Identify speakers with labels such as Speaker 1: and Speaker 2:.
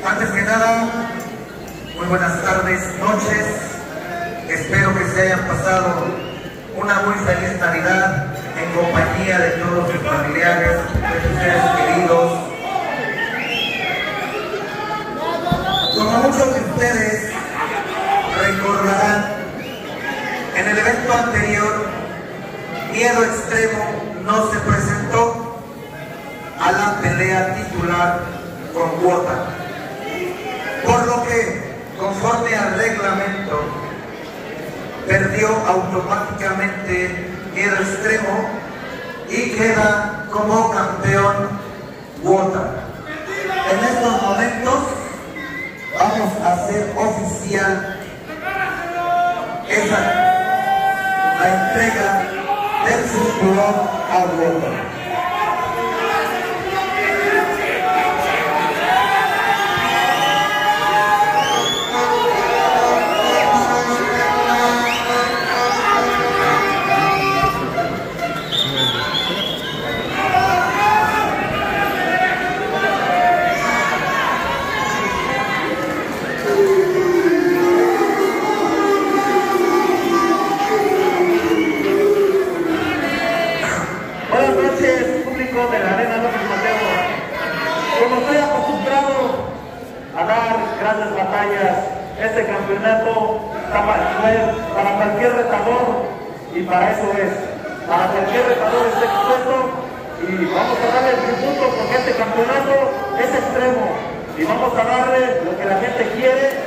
Speaker 1: Antes que nada, muy buenas tardes, noches. Espero que se hayan pasado una muy feliz Navidad en compañía de todos sus familiares, de sus seres queridos. Como muchos de ustedes recordarán, en el evento anterior, Miedo Extremo no se presentó a la pelea titular con cuota, por lo que, conforme al reglamento, perdió automáticamente Miedo Extremo y queda como campeón cuota. En estos momentos vamos a hacer oficial la entrega del cinturón a cuota.
Speaker 2: De la Arena López Mateo. Como estoy acostumbrado a dar grandes batallas, este campeonato está para cualquier retador, y para eso es, para cualquier retador esté expuesto, y vamos a darle el tributo porque este campeonato es extremo y vamos a darle lo que la gente quiere